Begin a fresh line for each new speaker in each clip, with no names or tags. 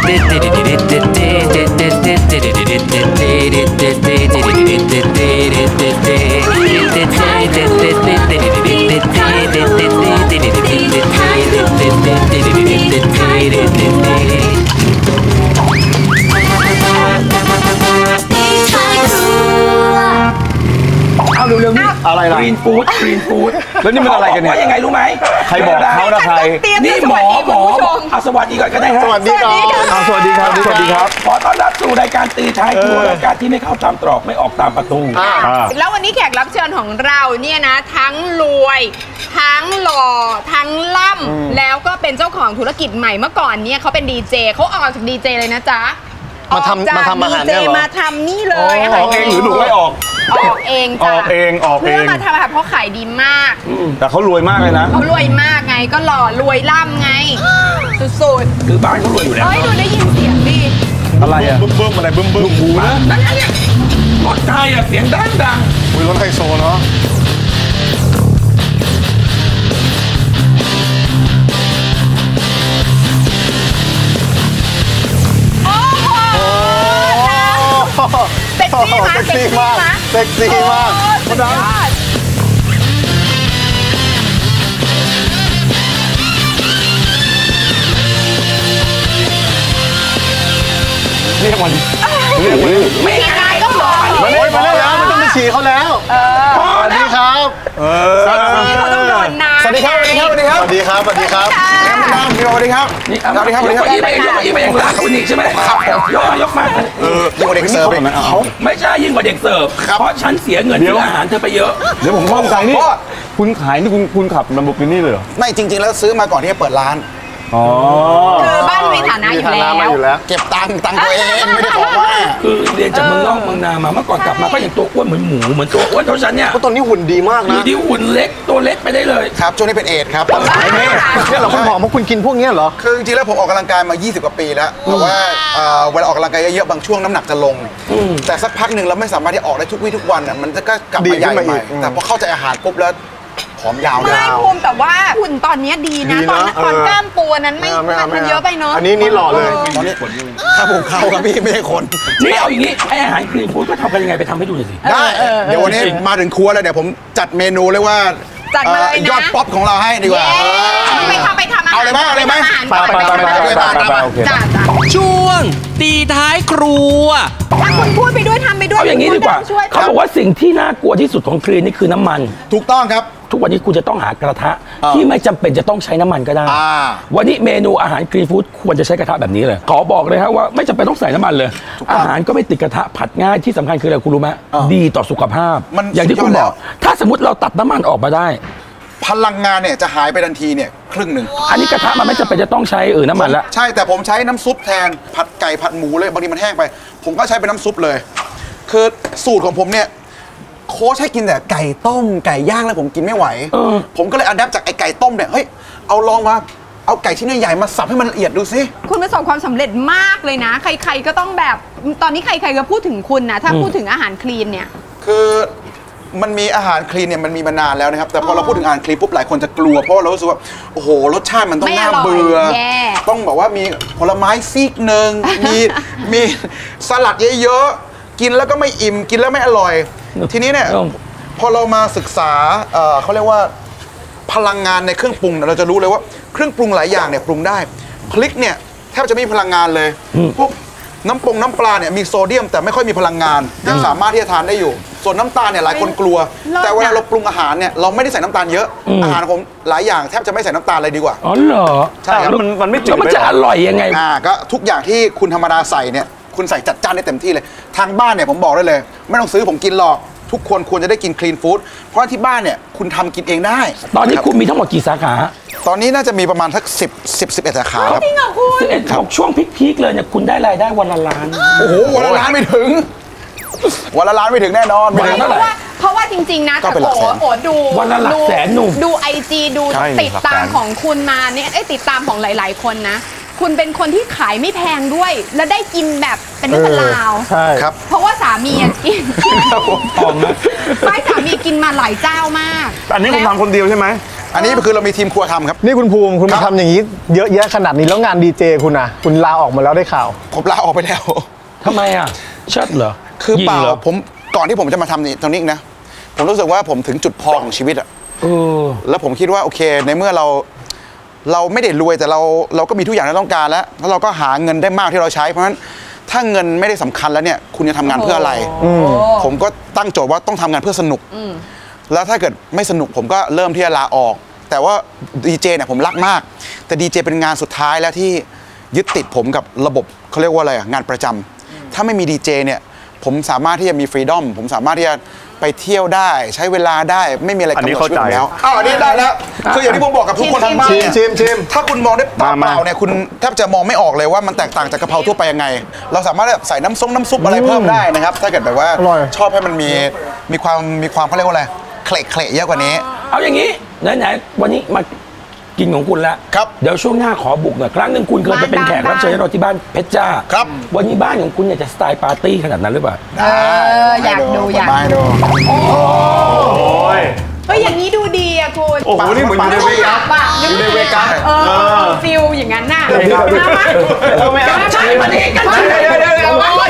เอาเร็วๆนี่อะไรล่ะกรีนฟู้ดแล้วนี่มันอะไรกันเนี่ยยังไงรู้ไหมใครบอกเขานะใครนี่หมอสวัสดีก่อนก็ได้ครับสวัสดีครับสวัสดีครับขอต้อนรับสู่รายการตีท้ายครัวรายการที่ไม่เข้าตามตรอกไม่ออกตามประตู
แล้ววันนี้แขกรับเชิญของเราเนี่ยนะทั้งรวยทั้งหล่อทั้งล่ำแล้วก็เป็นเจ้าของธุรกิจใหม่เมื่อก่อนเนี่ยเขาเป็นดีเจเขาออกจากดีเจเลยนะจ๊ะ
มาทำอาหารเนี่ยเหรอ
มาทำนี่เลย
ออกเองหรือหนูไม่ออก
เองจ้ะ
ออกเอง
เพื่อมาทำอาหารเพราะขายดีมาก
แต่เขารวยมากเลยนะ
เขารวยมากไงก็หล่อรวยล่ำไงสุดๆ
คือบ้านเขารวยอยู่แล้ว
ดูได้ยินเสียงดิ
อะไรอะบึ้มอะไรบึ้มหูนะนั่นไงเนี่ยรถไทยอะเสียงดัง
อุ้ยรถไฮโซเนาะ
เซ็กซี่มาก
มาดัง
เรียกมัน
ไม่ได้ก็หมอ
มาแล้วไม่ต้องไปฉี่เขาแล้วสวัสดีครับ
เซ็กซี่เขาต้องโดนน้ำ
สวัสดีครับสวัสดีครับสวัสดีครับสวัสดีครับสวัสดีครับ
นี่สวัสดีครับยกไปยังรักคุณนี่ใช่ไหมครับยกมา
ยิ่งกว่าเด็กเสิร์ฟ
ไม่ใช่ยิ่งกว่าเด็กเสิร์ฟเพราะฉันเสียเงินซื้ออาหารเธอไปเยอะ
เดี๋ยวผมข้องใจนี่คุณขายนี่คุณขับลัมโบกินี่เลยเหรอ
ไม่จริงๆแล้วซื้อมาก่อนที่จะเปิดร้าน
คือบ้านมีฐานะอยู่แล้ว
เก็บตังค์ตัวเองไม่ได้ขอว่า
คือเรียนจากเมืองนอกเมืองนามาเมื่อก่อนกลับมาก็ยังตัวอ้วนเหมือนหมูเหมือนตัวอ้วนเท่าฉันเนี่ย
ตอนนี้หุ่นดีมากนะ
ดีหุ่นเล็กตัวเล็กไปได้เลย
ครับช่วงนี้เป็นเอดครับ
เนี่ยเราคุณผอมเพราะคุณกินพวกนี้เหรอ
คือจริงๆแล้วผมออกกำลังกายมา20 กว่าปีแล้วแต่ว่าเวลาออกกำลังกายเยอะๆบางช่วงน้ำหนักจะลงแต่สักพักหนึ่งเราไม่สามารถที่ออกได้ทุกวี่ทุกวันอ่ะมันจะก็กลับมาใหญ่ใหม่แต่พอเข้าใจอาหารปุ๊บแล้วผอมยาว
ไม่ภูมิแต่ว่าหุ่นตอนนี้ดีนะตอนกล้ามปูนั้นมันเยอะไปเนาะ
อันนี้หล่อเลย
ตอนนี้ถ้าผมเข้าครับพี่ไม่ใช่คน
นี่เอาอย่างนี้ไออาหารคลีนฟู้ดก็ทำกันยังไงไปทำให้ดูหน่อยสิ
ได้เดี๋ยววันนี้มาถึงครัวแล้วเดี๋ยวผมจัดเมนูเลยว่ายอดป๊อปของเราให้ดีกว่า
ไปทำ
เอาเลยไหม
ช่วงตีท้ายครัว
ถ้าคุณพูดไปด้วยทำไปด้วย
เอาอย่างนี้ดีกว่าเขาบอกว่าสิ่งที่น่ากลัวที่สุดของคลีนนี่คือน้ำมัน
ถูกต้องครับ
ทุกวันนี้คุณจะต้องหากระทะที่ไม่จำเป็นจะต้องใช้น้ำมันก็ได้วันนี้เมนูอาหารคลีนฟู้ดควรจะใช้กระทะแบบนี้เลยขอบอกเลยครับว่าไม่จำเป็นต้องใส่น้ำมันเลยอาหารก็ไม่ติดกระทะผัดง่ายที่สำคัญคืออะไรคุณรู้ไหมดีต่อสุขภาพอย่างที่คุณบอกถ้าสมมติเราตัดน้ำมันออกมาได้
พลังงานเนี่ยจะหายไปทันทีเนี่ยครึ่งหนึ่ง
อันนี้กระทะมันไม่จำเป็นจะต้องใช้น้ำมันละ
ใช่แต่ผมใช้น้ำซุปแทนผัดไก่ผัดหมูเลยบางทีมันแห้งไปผมก็ใช้เป็นน้ำซุปเลยคือสูตรของผมเนี่ยโค้ชให้กินแต่ไก่ต้มไก่ย่างแล้วผมกินไม่ไหวผมก็เลยอัดแอปจากไอ้ไก่ต้มเนี่ยเฮ้ยเอาลองมาเอาไก่ชิ้นใหญ่ๆมาสับให้มันละเอียดดูสิ
คุณประสบความสำเร็จมากเลยนะใครๆก็ต้องแบบตอนนี้ใครๆก็พูดถึงคุณนะถ้าพูดถึงอาหารคลีนเนี่ย
คือมันมีอาหารคลีนเนี่ยมันมีมานานแล้วนะครับแต่พอเราพูดถึงอาหารคลีนปุ๊บหลายคนจะกลัวเพราะเรารู้สึกว่าโอ้โหรสชาติมันต้องน่าเบื่อต้องบอกว่ามีผลไม้ซีกหนึ่งมีสลัดเยอะๆกินแล้วก็ไม่อิ่มกินแล้วไม่อร่อยทีนี้เนี่ยพอเรามาศึกษาเขาเรียกว่าพลังงานในเครื่องปรุงเราจะรู้เลยว่าเครื่องปรุงหลายอย่างเนี่ยปรุงได้พริกเนี่ยแทบจะไม่มีพลังงานเลยพวกน้ำปลาเนี่ยมีโซเดียมแต่ไม่ค่อยมีพลังงานยังสามารถที่จะทานได้อยู่ส่วนน้ำตาลเนี่ยหลายคนกลัวแต่เวลาเราปรุงอาหารเนี่ยเราไม่ได้ใส่น้ำตาลเยอะอาหารผมหลายอย่างแทบจะไม่ใส่น้ำตาลเลยดีกว่า
อ๋อเหรอ
ใช่ครับ
มันไม่จืด
แล้วมันจะอร่อยยังไง
ก็ทุกอย่างที่คุณธรรมดาใส่เนี่ยคุณใส่จัดจ้านได้เต็มที่เลยทางบ้านเนี่ยผมบอกได้เลยไม่ต้องซื้อผมกินหรอกทุกคนควรจะได้กินคลีนฟู้ดเพราะที่บ้านเนี่ยคุณทำกินเองได้
ตอนนี้คุณมีทั้งหมดกี่สาขา
ตอนนี้น่าจะมีประมาณสัก11 สาขาครับ
จริงเหรอคุณ
ช่วงพีคๆเลยเนี่ยคุณได้รายได้วันละล้าน
โอ้โหวันละล้านไม่ถึงวันละล้านไม่ถึงแน่นอน
เพราะว่าจริงๆนะแต่โอ้ดู
วันละหลักแสนหนุ่ม
ดูIGดูติดตามของคุณมาเนี่ยติดตามของหลายๆคนนะคุณเป็นคนที่ขายไม่แพงด้วยและได้กินแบบเป็นเรื่องราว
ใช่ครับ
เพราะว่าสามีกินไม่สามีกินมาหลายเจ้ามาก
อันนี้คุณทำคนเดียวใช่ไหม
อันนี้คือเรามีทีมครัวทำครับ
นี่คุณภูมิคุณมาทำอย่างนี้เยอะแยะขนาดนี้แล้วงานดีเจคุณนะคุณลาออกมาแล้วได้ข่าว
ผมลาออกไปแล้ว
ทำไมอ่ะเชิดเหรอ
คือเปล่า
ยิงหรอ
ผมก่อนที่ผมจะมาทำตรงนี้นะผมรู้สึกว่าผมถึงจุดพอของชีวิตอะแล้วผมคิดว่าโอเคในเมื่อเราไม่ได้รวยแต่เราก็มีทุกอย่างที่ต้องการแล้วเราก็หาเงินได้มากที่เราใช้เพราะฉะนั้นถ้าเงินไม่ได้สำคัญแล้วเนี่ยคุณจะทำงานเพื่ออะไรผมก็ตั้งโจทย์ว่าต้องทำงานเพื่อสนุกแล้วถ้าเกิดไม่สนุกผมก็เริ่มที่จะลาออกแต่ว่าดีเจเนี่ยผมรักมากแต่ดีเจเป็นงานสุดท้ายแล้วที่ยึดติดผมกับระบบเขาเรียกว่าอะไรงานประจำถ้าไม่มีดีเจเนี่ยผมสามารถที่จะมีฟรีดอมผมสามารถที่จะไปเที่ยวได้ใช้เวลาได้ไม่มีอะไรกำหนดชีวิตผมแล้วอันนี้ได้แล้วคืออย่างที่ผมบอกกับทุกคนทางบ้านเนี่ยถ้าคุณมองด้วยตาเปล่าเนี่ยคุณแทบจะมองไม่ออกเลยว่ามันแตกต่างจากกะเพราทั่วไปยังไงเราสามารถใส่น้ำซุปอะไรเพิ่มได้นะครับถ้าเกิดแบบว่าชอบให้มันมีความเขาเรียกว่าอะไรเคละเยอะกว่านี้
เอาอย่างนี้ไหนๆวันนี้มากินของคุณแล้ว
ครับ
เดี๋ยวช่วงหน้าขอบุกหน่อยครั้งหนึ่งคุณเคยไปเป็นแขกรับเชิญให้เราที่บ้านเพชรจ้า
ครับ
วันนี้บ้านของคุณเนี่ยจะสไตล์ปาร์ตี้ขนาดนั้นหรือเปล่า
อยากดูโอ้ยอย่างนี้ดูดีอะคุณ
โอ้โหนี่เหมือนอยู่ในเวกัสอยู่ในเวกัส
ฟิลอย่างนั้นน่ะ
ไม่เอา
ใช่มาดิกันเดี๋ยว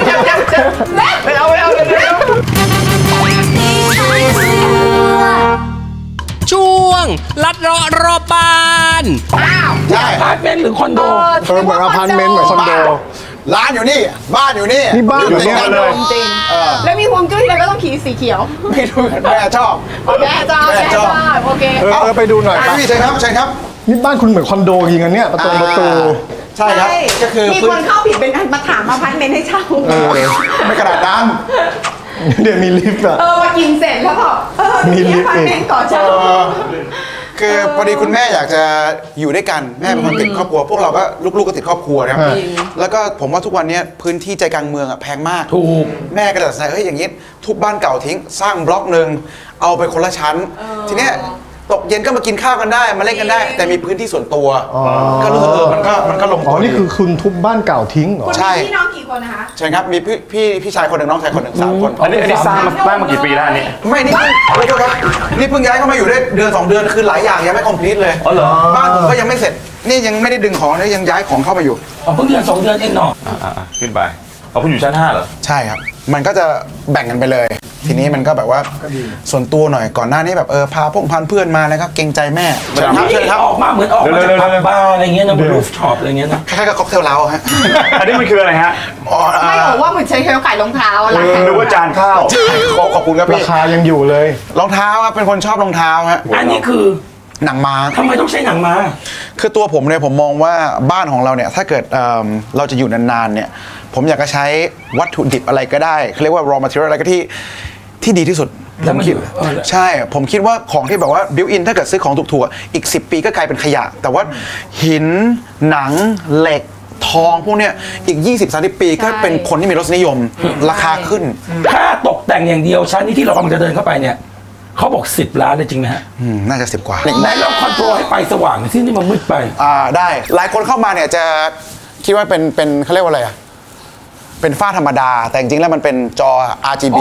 ช่วงลัดเลาะรอบบ้าน
ใช่อพาร์ตเมนต์หรือคอนโด
เหมือนอพาร์ตเมนต์เหมือนคอนโด
ร้านอยู่นี่บ้านอยู่นี่
บ้านอยู่นี่เลย
จริงแล้วมีฮวงจุ้ยแล้วก็ต้องขี่สีเขียว
ไม่รู้แม่ชอบ
โอเค
ไปดูหน่อย
พี่ใช่ครับ
นี่บ้านคุณเหมือนคอนโดจริงๆเนี่ยประตู
ใช่ครับก็คือ
มีคนเข้าผิดเป็นมาถามอพาร์ตเมนต์ให้เช่า
ไม่กระดาษน้ำ
เดี๋ยวมีลิฟต์อะ
มากินเสร็จแล้วก็มีอพาร์ตเมนต์ต่อเช่า
คือพอดีคุณแม่อยากจะอยู่ด้วยกันแม่เป็นคนติดครอบครัวพวกเราก็ลูกๆก็ติดครอบครัวนะครับแล้วก็ผมว่าทุกวันนี้พื้นที่ใจกลางเมืองอะแพงมาก
ถูก
แม่ก็ตัดสินใจเฮ้ยอย่างนี้ทุบบ้านเก่าทิ้งสร้างบล็อกหนึ่งเอาไปคนละชั้นทีเนี้ยตกเย็นก็มากินข้าวกันได้มาเล่นกันได้แต่มีพื้นที่ส่วนตัวก็รู้สึกมันก็ลงตัว
นี่คือคุณทุบบ้านเก่าทิ้งเหรอ
ใช่พี่น้องกี่คนนะคะ
ใช่ครับมีพี่ชายคนหนึ่งน้องชายคนหนึ่ง3 คน
อันนี้สร้างมากี่ปีแล้วนี่
ไม่นี่เพิ่งย้ายเข้ามาอยู่ได้เดือน2 เดือนคือหลายอย่างยังไม่คอมพลีทเลย
อ๋อเหรอ
บ้านผมก็ยังไม่เสร็จนี่ยังไม่ได้ดึงของนี่ยังย้ายของเข้ามาอยู่
เพิ่งเดือน2 เดือนเองเนาะ
ขึ้นไปคุณอยู่ชั้น5เหรอ
ใช่ครับมันก็จะแบ่งกันไปเลยทีนี้มันก็แบบว่าส่วนตัวหน่อยก่อนหน้านี้แบบพาพงพันเพื่อนมาแล้วก็เกรงใจแม่
เชิญครับออกมาเหมือนออกมาจากผับบาร์อะไรเงี้ยนะรูฟท็อปอะไรเงี้ยนะ
คล้ายๆกับค็อกเทลเล้าฮะ
อันนี้มันคืออะไรฮะ
ไม่บอกว่าเหมือนใช้เขาขายรองเท้าอะไร
หรือว่าจานข้าว
ขอบคุณครับพี่
ราคายังอยู่เลย
รองเท้าครับเป็นคนชอบรองเท้าฮะ
อันนี้คือ
หนังม้า
ทำไมต้องใช้หนังม้า
คือตัวผมเนี่ยผมมองว่าบ้านของเราเนี่ยถ้าเกิดเราจะอยู่นานๆเนี่ยผมอยากจะใช้วัตถุดิบอะไรก็ได้เขาเรียกว่า raw material อะไรก็ที่ดีที่สุดผมคิดใช่ผมคิดว่าของที่แบบว่า built in ถ้าเกิดซื้อของถูกๆอีก10 ปีก็กลายเป็นขยะแต่ว่าหินหนังเหล็กทองพวกเนี้ยอีก20-30 ปีก็เป็นคนที่มีรสนิยมราคาขึ้น
ถ้าตกแต่งอย่างเดียวชั้นนี้ที่เรากำลังจะเดินเข้าไปเนี่ยเขาบอก10 ล้านเลยจริงไหมฮะ
น่าจะ10 กว่า
ไหนเราคอนโทรลให้ไฟสว่างที่นี่มันมืดไป
ได้หลายคนเข้ามาเนี่ยจะคิดว่าเป็นเขาเรียกว่าอะไรอะเป็นฝ้าธรรมดาแต่จริงๆแล้วมันเป็นจอ RGB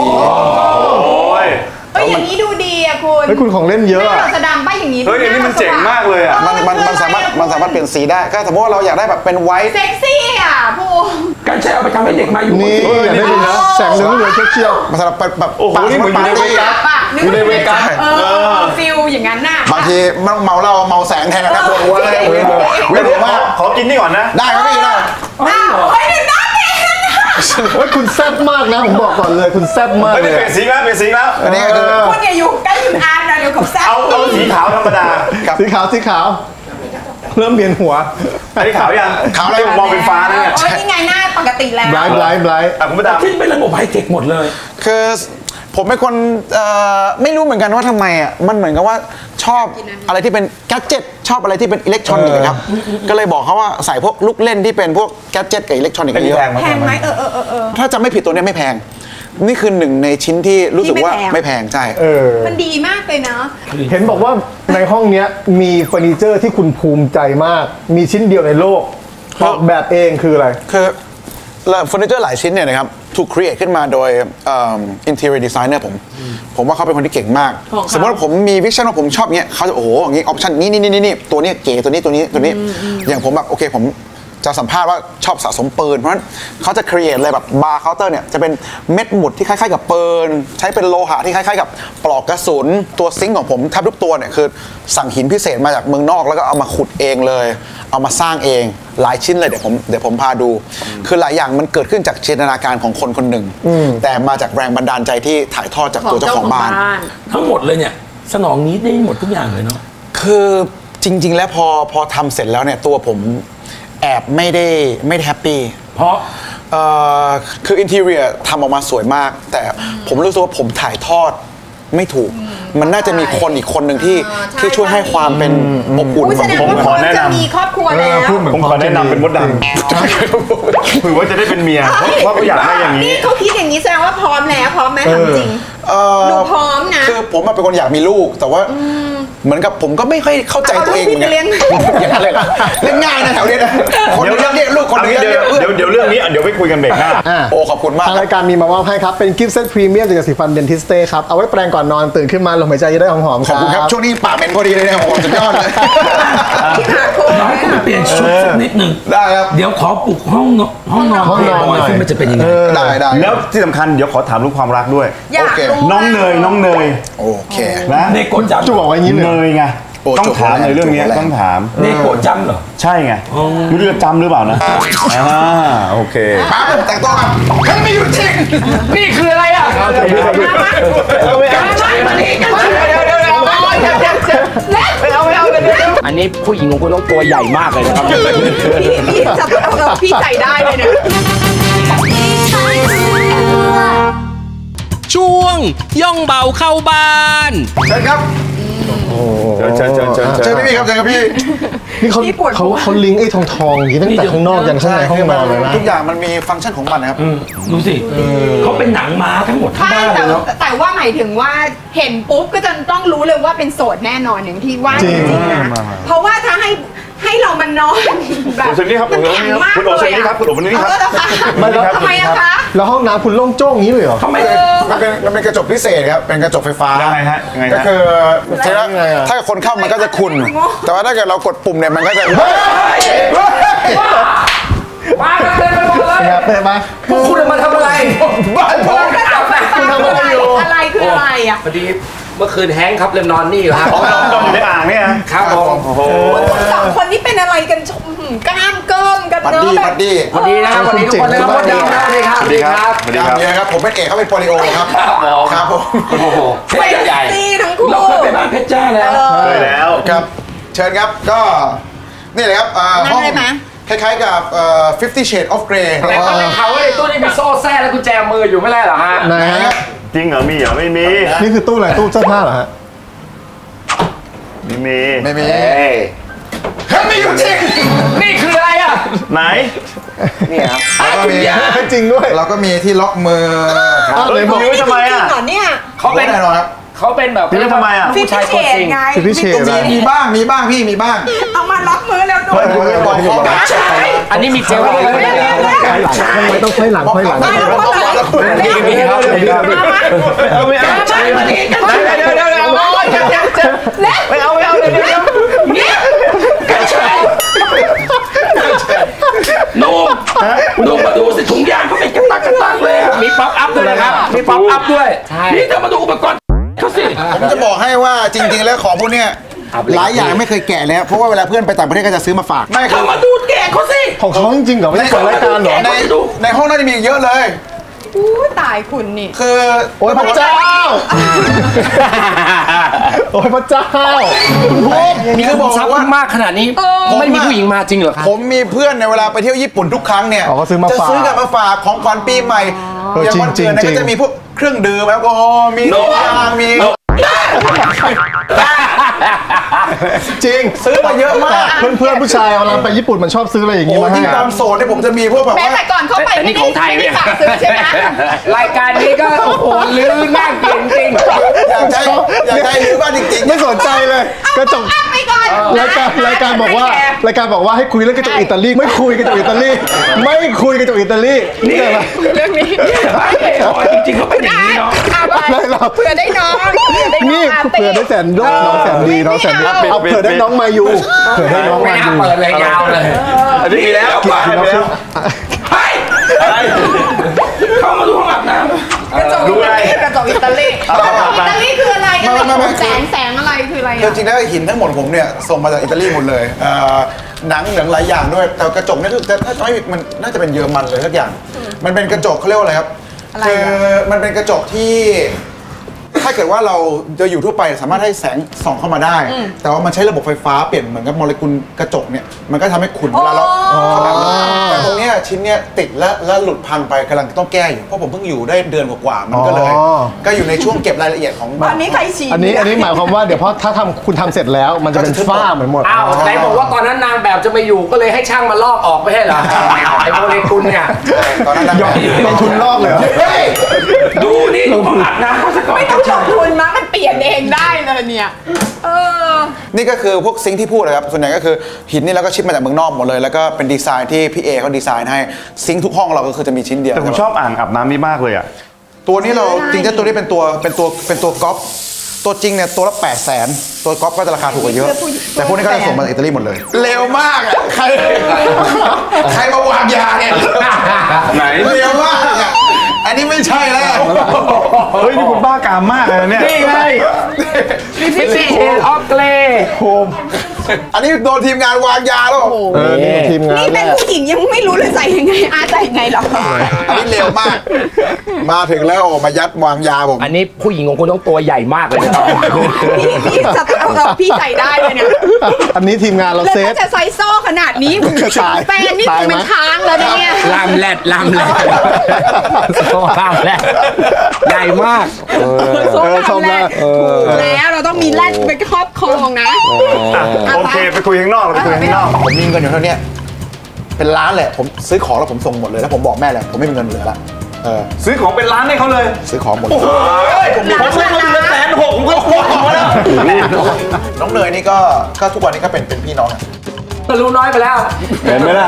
อย่างนี้ดูดีอะคุณ
คุณของเล่นเยอะ
ไม่เราจะดำไปอย่างนี้
อย่างนี้มันเจ๋งมากเลยอะ
มันสามารถเปลี่ยนสีได้ก็สมมติว่าเราอยากได้แบบเป็นไวท์
เซ็กซี่อะพู
การใช้เอาไปทำให้เด็กมาอยู่
นี่ได้ดีนะแสงเหลืองๆเชี่ยว
มันสำหรับแบบ
โอ้โหนี่เหมือนอยู่ในเวกัสอยู่ในเวกัส
ฟิลอย่างนั้นน่ะ
บางทีเมาเหล้าเมาแสงแทนนะปวดหัวเลยเว้ยว่า
ขอกินนี่ก่อนนะ
ได้ครับพี่ได้
เฮ้ยดึงน้ำเอง
คุณแซ่บมากนะผมบอกก่อนเลยคุณแซ่บมากเลยเปลี่ยนสีแล้ว
อันนี้คือ
คุณอย่าอยู่ใกล้คุณอาร์นะเดี๋ยวเขาแซ่บ
เอาสีขาวธรรมดาสีขาวเริ่มเบียนหัวอันนี้ขาวยัง
ขาวอะไร
ผมมองเป็นฟ้านะเนี่ย
นี่ไงหน้าปกติแล้ว
ไบรท์
คุณประดาที่เป็นระบบไฮเทคหมดเลย
คือผมเป็นคนไม่รู้เหมือนกันว่าทำไมอ่ะมันเหมือนกับว่าชอบอะไรที่เป็นแกดเจ็ตชอบอะไรที่เป็นอิเล็กทรอนิกส์ครับก็เลยบอกเขาว่าใส่พวกลูกเล่นที่เป็นพวกแกดเจ็ตกับอิเล็กทรอนิกส์เยอะ
แพงไหม
ถ้าจำไม่ผิดตัวนี้ไม่แพงนี่คือ1 ในชิ้นที่รู้สึกว่าไม่แพงใช่
มันดีมากเลยเนาะ
เห็นบอกว่าในห้องนี้มีเฟอร์นิเจอร์ที่คุณภูมิใจมากมีชิ้นเดียวในโลกออกแบบเองคืออะไร
คือเฟอร์นิเจอร์หลายชิ้นเนี่ยนะครับถูก create ขึ้นมาโดยinterior designer ผมว่าเขาเป็นคนที่เก่งมากสมมติว่าผมมีวิชั่นว่าผมชอบเงี้ยเขาจะโอ้โหอย่างงี้ออปชั่นนี่ตัวนี้เก๋ตัวนี้อย่างผมแบบโอเคผมจะสัมภาษณ์ว่าชอบสะสมปืนเพราะฉะนั้นเขาจะ create อะไรแบบบาร์เคาน์เตอร์เนี่ยจะเป็นเม็ดหมุดที่คล้ายๆกับปืนใช้เป็นโลหะที่คล้ายๆกับปลอกกระสุนตัวซิงค์ของผมแทบทุกตัวเนี่ยคือสั่งหินพิเศษมาจากเมืองนอกแล้วก็เอามาขุดเองเลยเอามาสร้างเองหลายชิ้นเลยเดี๋ยวผมพาดูคือหลายอย่างมันเกิดขึ้นจากจินตนาการของคนคนหนึ่งแต่มาจากแรงบันดาลใจที่ถ่ายทอดจากตัวเจ้าของบ้าน
ทั้งหมดเลยเนี่ยสนองนี้ได้หมดทุกอย่างเลยเนาะ
คือจริงๆแล้วพอทำเสร็จแล้วเนี่ยตัวผมแอบไม่ได้แฮปปี้
เพราะ
คืออินทีเรียทำออกมาสวยมากแต่ผมรู้สึกว่าผมถ่ายทอดไม่ถูกมันน่าจะมีคนอีกคนหนึ่งที่ช่วยให้ความเป็นอบอุ่น
ผมขอแนะนำมีครอบครัวแล้ว
ผมขอแนะนำเป็นมดดำถือว่าจะได้เป็นเมียเพราะเขาอยากได้อย่างนี้
เขาคิดอย่างนี้แสดงว่าพร้อมแล้วพร้อมไหมทำจริงดูพร้อมนะ
คือผมเป็นคนอยากมีลูกแต่ว่าเหมือนกับผมก็ไม่ค่อยเข้าใจตัวเองเหมือนกันอย่างไรล่ะเล่นง่ายนะแถวนี้นะคนเรียกลูกคนนี้
เดี๋ยวเรื่องนี้เดี๋ยวไปคุยกันเบรกหน้า
โอ้ขอบคุณมาก
ทางรายการมีมามอบให้ครับเป็นกิฟต์เซตพรีเมียมจากสีฟันเดนทิสเต้ครับเอาไว้แปรงก่อนนอนตื่นขึ้นมาลมหายใจจะได้หอมๆ
ขอบคุณครับช่วงนี้ปากเหม็นพอดีเลยเนี่ยผมสุดยอดเลย
น้องก็ไปเปลี่ยนชุดสักนิดนึง
ได้ครับ
เดี๋ยวขอปลุกห้องนอนซึ่งมันจะเป็นยังไง
ได้
แล้วที่สำคัญเดี๋ยวขอถามเรื่องความรักด้วยน้องเนย
โอเค
นะเนโกะจำ
จะบอกว่าอย่างนี้เนยไงต้องถามในเรื่องนี้ต้องถาม
เนโกะจำเหรอ
ใช่ไงไม่รู้จะจำหรือเปล่านะโอเค
ปั๊บแต่งตัวมาเฮ้ยไม่อยู่จริง
นี่คืออะไรอ่ะ
อันนี้ผู้หญิงของคุณต้องตัวใหญ่มากเลยนะครับ
พี่ใส่ได้เลยนะ
ช่วงย่องเบาเข้าบ้าน
เชิญครับ
เชิญ
พี่ครับเชิญครับพี่
นี่เขาลิงก์ไอ้ทองอย่างนี้ตั้งแต่ข้างนอกยันข้างในห้องนอนเลยนะ
ทุกอย่างมันมีฟังก์ชันของมันนะครับ
ดูสิเขาเป็นหนังม้าทั้งหมดทั้งบ้านเลยเนาะ
แต่ว่าหมายถึงว่าเห็นปุ๊บก็จะต้องรู้เลยว่าเป็นโสดแน่นอนอย่างที่ว่าจริงๆนะเพราะว่าถ้าให้เรามันนอนแบบ
มันแข็งมากเลยคุณโอเชนนี่ครับคุณโอเชนนี่ครับ
ทำไมอะคะ
แล้วห้องน้ำคุณโล่งโจ้งอย่างนี้เลยเหรอ
ทำไม
มันเป็นกระจกพิเศษครับเป็นกระจกไฟฟ้า
ยังไงฮะ
ก็คือถ้าคนเข้ามันก็จะขุ่นแต่ว่าถ้าเกิดเรากดปุ่มเนี่ยมันก็จะ
บ้าเดินไปหมดเลย
เดินมา
พวกคุณมาทำอะไร
บ้านผม
คุณทำอะไรอยู่อะไรคืออะไรอ่ะ
พอดีเมื่อคืนแฮงครับเริ่มนอนนี่อยู่ครับ
นอนอยู่ในอ่างเนี่ย
ครับผม
โอ้โหสองคนนี้เป็นอะไรกันกล้ามเกิ้มกันเนาะ
บัด
ดี้นะครับวันนี้ทุกคนนะครับวันนี้ครับสวัสดีครับ
สวัสดีครับผมเป็นเอกเขาเป็นโปลิโอครับครับผม
โอ้โห
เพชรใหญ่ทั้งคู่
เราเคยไปบ้านเพชรจ้าแล้ว
เคยแล้ว
ครับเชิญครับก็นี่เลยครับห้องคล้ายๆกับ50 Shades of Grey
แต่เขาได้ข่าวว่าในตู้นี้มีโซ่แซ่และกุญแจมืออยู่ไม่ได้เหรอฮะ
ไหนจริงเหรอมีเหรอไม่มีนี่คือตู้อะไรตู้เสื้อผ้าเหรอฮะไม่มี
เฮ้ยไม่อยู่จริง
นี่คืออะไรอ่ะ
ไหน
นี่ครับ
จริงด้วย
เราก็มีที่ล็อกมือ
เลยบอก
ทำไมอ่ะเนี่ย
เขาเป็นแน่นอนครับเขาเป็นแบบ
นี่ทำไมอ่ะ
ผู้ชายคนจริง
มีบ้างพี่มีบ้าง
เอามาล็อกมือแล้วดู
อันนี้มีเจล
ต้องค่อยหลัง
ไม่เอา
นุ่มมาดูสิถุงยางเขาเป็นกระตักเลยมีป๊อปอัพด้วยนะครับมีป๊อปอัพด้วยนี่เธอมาดูอุปกรณ์เขาสิ
ผมจะบอกให้ว่าจริงๆแล้วของพวกเนี้ยหลายอย่างไม่เคยแกะเลยเพราะว่าเวลาเพื่อนไปต่างประเทศก็จะซื้อมาฝาก
ไม่เขามาดูแกะเขาสิ
ของเขาจริงๆเหรอไม่ใช่ของรายการหรอ
ในห้องน่าจะมีเยอะเลย
ตายคุณนี่
คือ
โอ้ยพระเจ้าโอ้ยพระเจ้า
มีคือบอกว่ามากขนาดนี้ไม่มีผู้หญิงมาจริงเหรอครับ
ผมมีเพื่อนในเวลาไปเที่ยวญี่ปุ่นทุกครั้งเนี่ยจะซื้อกันมาฝากของขวัญปีใหม่อย่างวันเกิดก็จะมีพวกเครื่องดื่มแอลกอฮอล์มีน้ำยามี
จริง
ซื้อมาเยอะมาก
เพื่อนผู้ชายเวลาไปญี่ปุ่นมันชอบซื้ออะไรอย่างงี้มาให้
ตามโซนที่ผมจะมีพวกแบบว่า
แต่ก่อนเขาไป
นี่ของไทยเนี่ย
ใช่ไหม
รายการนี้ก็โอ้โหลื้อน่าเกลียดจริง
อยากได้ลืมบ้างจริงๆ
ไม่สนใจเลยกระจก
ไปก่อน
รายการบอกว่าให้คุยเรื่องกระจกอิตาลีไม่คุยกระจกอิตาลีไม่คุยกระจกอิตาลีนี่อะไร
เรื่องนี้
จริงๆเขาเป็นอย่างนี้เนาะ
เผื่อได้น้อง
นี่เผื่อได้แสนน้องแสนดีเอาเผื่อได้น้องมาอยู่เผื่อได้น้องมาอยู่
เปิดเลยยาวเลย
อันนี้แล้วเข้ามาดูห้องอาบน้ำ
กระจกอิตาลีกระจกอิตาลีคืออะไรแสงอะไรคืออะไร
จริงๆแล้วหินทั้งหมดผมเนี่ยส่งมาจากอิตาลีหมดเลยหนังเหลืองหลายอย่างด้วยแต่กระจกนี่คือถ้าจะไม่มันน่าจะเป็นเยอรมันเลยทุกอย่างมันเป็นกระจกเขาเรียกว่าอะไรครับคือมันเป็นกระจกที่ถ้าเกิดว่าเราจะอยู่ทั่วไปสามารถให้แสงส่องเข้ามาได้แต่ว่ามันใช้ระบบไฟฟ้าเปลี่ยนเหมือนกับโมเลกุลกระจกเนี่ยมันก็ทำให้ขุ่นเวลาเราแต่ตรงนี้ชิ้นเนี้ยติดแล้วหลุดพังไปกำลังต้องแก้อยู่เพราะผมเพิ่งอยู่ได้เดือนกว่าๆมันก็เลยก็อยู่ในช่วงเก็บรายละเอียดของ
อันนี้ใครฉีด
อันนี้หมายความว่าเดี๋ยวพอถ้าคุณทำเสร็จแล้วมันจะเป็นฝ้าเหมือนหมด
อ้าวไหนบอกว่าตอนนั้นนางแบบจะมาอยู่ก็เลยให้ช่างมาลอกออกไม่ใช่เหรอไอ้โมเลกุลเนี่ย
ตอนนั้น
ลงทุนลอกเลย
ดูนี่ห้องอาบน้ำเขาซะก่อน
ไม่ต้องลงทุนมั้งมันเปลี่ยนเองได้เลยเนี่ย
นี่ก็คือพวกซิงค์ที่พูดนะครับส่วนใหญ่ก็คือหินนี่แล้วก็ชิปมาจากเมืองนอกหมดเลยแล้วก็เป็นดีไซน์ที่พี่เอเขาดีไซน์ให้ซิงค์ทุกห้องเราก็คือจะมีชิ้นเดียว
แต่ผมชอบอ่างอาบน้ำนี่มากเลยอ่ะ
ตัวนี้เราจริงๆตัวนี้เป็นตัวก๊อปตัวจริงเนี่ยตัวละ800,000ตัวก๊อปก็จะราคาถูกกว่าเยอะแต่พวกนี้ก็จะส่งมาจากอิตาลีหมดเลยเร็วมากอ่ะใครมาวางยาเนี่ย
ไหน
เร็วมากอ่ะอันนี้ไม่ใช่แล้ว
เฮ้ยนี่คุณบ้ากามมากเลยเนี่ย
นี่ไงนี่เชนออฟเกร
โฮม
อันนี้โดนทีมงานวางยาแล้ว
นี่ทีมงาน
นี่เป็นผู้หญิงยังไม่รู้เลยใส่ยังไงใส่ยังไงหรอ
อันนี้เร็วมากมาถึงแล้วมายัดวางยาผม
อันนี้ผู้หญิงของคุณต้องตัวใหญ่มากเลย
พี่ใส่ได้เลยเนี่ย
อันนี้ทีมงานเราเซฟ
แล้วจะใส่โซ่ขนาดนี้แฟนนี่คงเป็นช้างแล้วเนี่ย
ลำแรดลำแรดใหญ่มาก
ชมแล้วเราต้องมีแรดไปครอบครองนะ
โอเคไปคุยข้างนอก
ผมมีเงินอยู่เท่านี้เป็นล้านแหละผมซื้อของแล้วผมส่งหมดเลยแล้วผมบอกแม่เลยผมไม่มีเงินเหลือละ
ซื้อของเป็นล้านให้เขาเลย
ซื้อของหมด
ผมซื้อมาเหลือ160,000ผมก็โคตรแล้ว
น้องเนยนี่ก็ทุกวันนี้ก็เป็นพี่น้อง
ก็รู้น้อยไปแล้ว
เห็นไหมล่ะ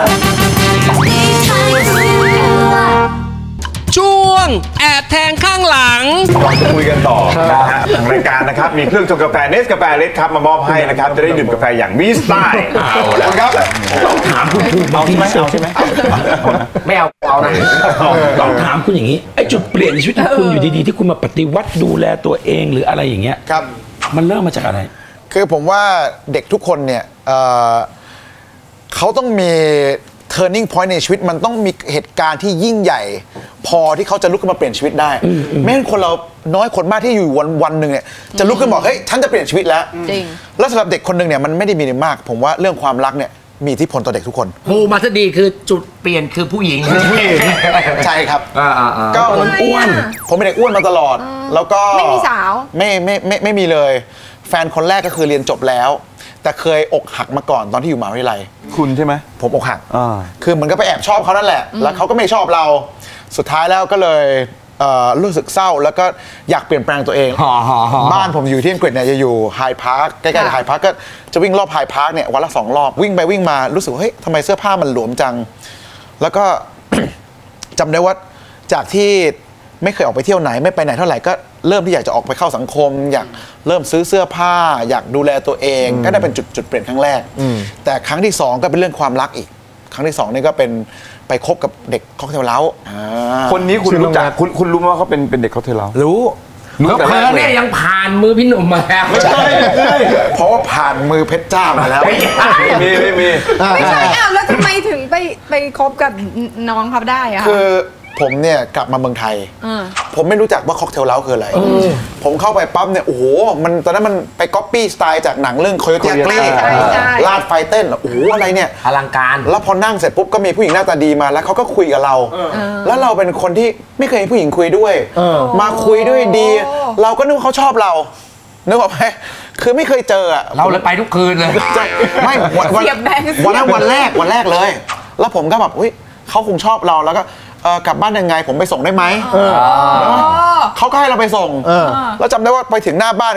ช่วงแอบแทงข้างหลัง
ก่อนจะคุยกันต่อนะฮะทางรายการนะครับมีเครื่องชงกาแฟเนสกาแฟเล็กครับมามอบให้นะครับจะได้ดื่มกาแฟอย่างมีสไตล์
เอาละครับ
ต้องถามคุณ
เอาใช่ไหมเอาใช่ไหม
ไม่เอานะ
ต้องถามคุณอย่างนี้ไอ้จุดเปลี่ยนในชีวิตของคุณอยู่ดีๆที่คุณมาปฏิวัติดูแลตัวเองหรืออะไรอย่างเงี้ย
ครับ
มันเริ่มมาจากอะไร
คือผมว่าเด็กทุกคนเนี่ยเขาต้องมี turning point ในชีวิตมันต้องมีเหตุการณ์ที่ยิ่งใหญ่พอที่เขาจะลุกขึ้นมาเปลี่ยนชีวิตได้ไม่งั้นคนเราน้อยคนมากที่อยู่วันหนึ่งเนี่ยจะลุกขึ้นบอกเฮ้ยฉันจะเปลี่ยนชีวิตแล้วแล้วสำหรับเด็กคนหนึ่งเนี่ยมันไม่ได้มีมากผมว่าเรื่องความรักเนี่ยมีอิทธิพลต่อเด็กทุกคน
โฮมาสดีคือจุดเปลี่ยนคือผู้หญิง
ใช่ครับก็ผมอ้วนผมเป็นเด็กอ้วนมาตลอดแล้วก็
ไม่มีสาว
ไม่มีเลยแฟนคนแรกก็คือเรียนจบแล้วแต่เคยอกหักมาก่อนตอนที่อยู่มหาวิทยาลัย
คุณใช่ไหม
ผมอกหักคือเหมือนก็ไปแอบชอบเขานั่นแหละแล้วเขาก็ไม่ชอบเราสุดท้ายแล้วก็เลยรู้สึกเศร้าแล้วก็อยากเปลี่ยนแปลงตัวเองบ้านผมอยู่ที่อังกฤษเนี่ยจะอยู่ไฮพาร์คใกล้ๆไฮพาร์คก็จะวิ่งรอบไฮพาร์คเนี่ยวันละ2 รอบวิ่งไปวิ่งมารู้สึกเฮ้ยทำไมเสื้อผ้ามันหลวมจังแล้วก็ จำได้ว่าจากที่ไม่เคยออกไปเที่ยวไหนไม่ไปไหนเท่าไหร่ก็เริ่มที่อยากจะออกไปเข้าสังคมอยากเริ่มซื้อเสื้อผ้าอยากดูแลตัวเองก็ได้เป็นจุดเปลี่ยนครั้งแรกแต่ครั้งที่2ก็เป็นเรื่องความรักอีกครั้งที่2นี่ก็เป็นไปคบกับเด็กค็อกเทลเล้า
คนนี้คุณรู้จักคุณรู้ไหมว่าเขาเป็นเด็กค็อกเทลเล้า
รู้
แต่เพื่อนเนี่ยยังผ่านมือพี่หนุ่มมาแล้ว
ไม่ใช่เพราะว่าผ่านมือเพชรจ้ามาแล้ว
ไม่
ใช่แล้วทำไมถึงไปคบกับน้องเขาได้อะ
คือผมเนี่ยกลับมาเมืองไทยผมไม่รู้จักว่าค็อกเทลเล้าคืออะไรผมเข้าไปปั๊บเนี่ยโอ้โหมันตอนนั้นมันไปก๊อปปี้สไตล์จากหนังเรื่องโคโยตี้กรีลาดไฟเต้นโอ้โหอะไรเนี่ย
อลังการ
แล้วพอนั่งเสร็จปุ๊บก็มีผู้หญิงหน้าตาดีมาแล้วเขาก็คุยกับเราแล้วเราเป็นคนที่ไม่เคยให้ผู้หญิงคุยด้วยมาคุยด้วยดีเราก็นึกว่าเขาชอบเรานึกว่าไหมคือไม่เคยเจออะ
เราเลยไปทุกคืนเลย
ไม่วันแรกเลยแล้วผมก็แบบอุ้ยเขาคงชอบเราแล้วก็กลับบ้านยังไงผมไปส่งได้ไหมเขาก็ให้เราไปส่งแล้วจำได้ว่าไปถึงหน้าบ้านก็